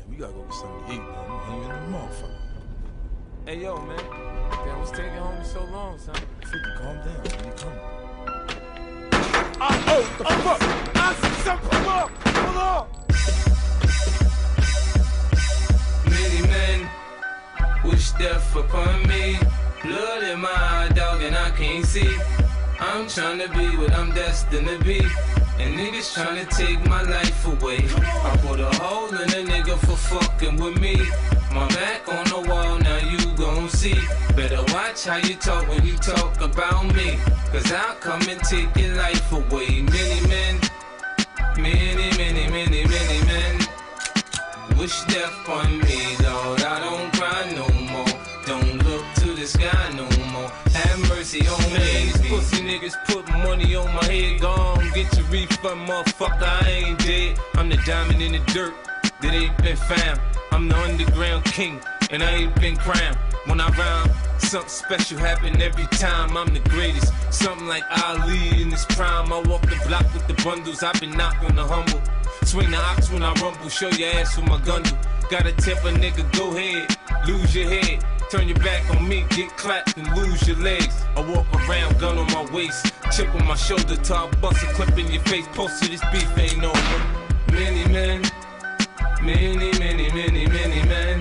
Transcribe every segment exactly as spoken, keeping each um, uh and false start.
Man, we gotta go get something to eat, man. I'm hungry in the motherfucker. Hey, yo, man. Damn, what's taking homie so long, son? fifty, calm down. When you come. Ah, oh, oh, fuck! Ah, son, pull up! Pull up! Many men wish death upon me. Blood in my eye, dog, and I can't see. I'm trying to be what I'm destined to be, and niggas trying to take my life away. I put a hole in a nigga for fucking with me. My back on the wall, now you gon' see. Better watch how you talk when you talk about me, cause I'll come and take your life away. Many men, many, many, many, many men wish death on me, Lord. I don't cry no more. Don't look to the sky no more. Have mercy on me. Man, these pussy niggas put money on my head. Gone, get your refund, motherfucker. I ain't dead. I'm the diamond in the dirt that ain't been found. I'm the underground king, and I ain't been crowned. When I rhyme, something special happen every time. I'm the greatest, something like Ali in his prime. I walk the block with the bundles, I've been knocked on the humble. Swing the ox when I rumble, show your ass with my gun do. Gotta tip a nigga, go ahead, lose your head. Turn your back on me, get clapped and lose your legs. I walk around, gun on my waist, chip on my shoulder till I bust a clip in your face. Post to this beef ain't over. Many men, many, many, many, many men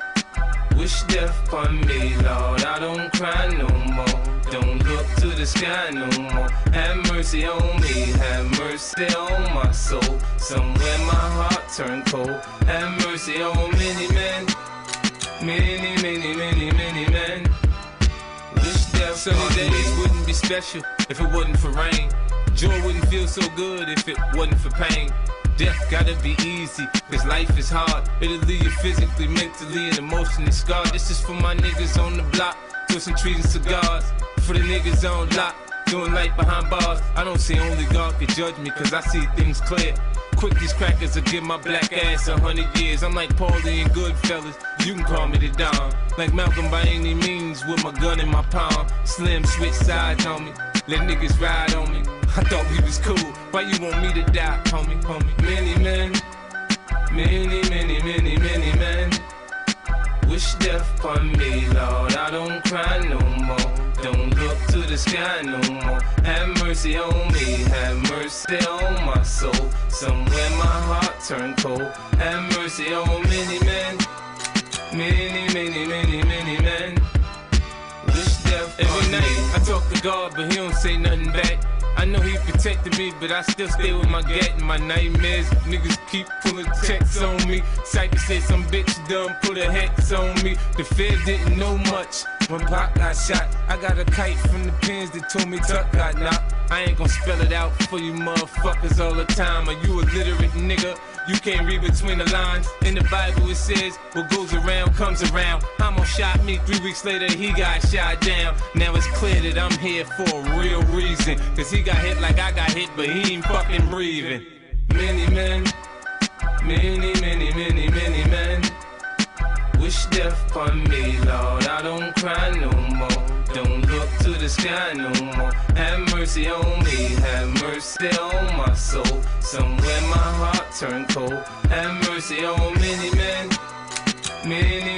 wish death on me, Lord. I don't cry no more. Don't look to the sky no more. Have mercy on me, have mercy on my soul. Somewhere my heart turned cold. Have mercy on many men, many, many, many, many men wish death Sunny on days me. wouldn't be special if it wasn't for rain. Joy wouldn't feel so good if it wasn't for pain. Death gotta be easy, cause life is hard. It'll leave you physically, mentally, and emotionally scarred. This is for my niggas on the block, twisting trees and cigars. For the niggas on lock, doing life behind bars. I don't see only God can judge me, cause I see things clear. Quick, these crackers will give my black ass a hundred years. I'm like Paulie and Goodfellas, you can call me the Don. Like Malcolm by any means, with my gun in my palm. Slim switch sides on me, let niggas ride on me. I thought we was cool, why you want me to die, homie, homie? Many men, many, many, many, many men wish death on me, Lord. I don't cry no more. Don't look to the sky no more. Have mercy on me, have mercy on my soul. Somewhere my heart turned cold. Have mercy on many men, many, many, many, many men wish death on Every me. night I talk to God, but he don't say nothing back. I know he protected me, but I still stay with my gat and my nightmares. Niggas keep pulling checks on me. Cypher said some bitch done put a hex on me. The Fed didn't know much when Pac got shot. I got a kite from the pins that told me Tuck got knocked. I ain't gon' spell it out for you motherfuckers all the time. Are you a literate nigga? You can't read between the lines. In the Bible it says, what goes around comes around. Hamo shot me, three weeks later he got shot down. Now it's clear that I'm here for a real reason, cause he got hit like I got hit, but he ain't fucking breathing. Many men, many, many, many, many men wish death on me, Lord. I don't cry no more. Don't look to the sky no more. Have mercy on me, have mercy on my soul. Somewhere my heart turned cold. Have mercy on many men, many,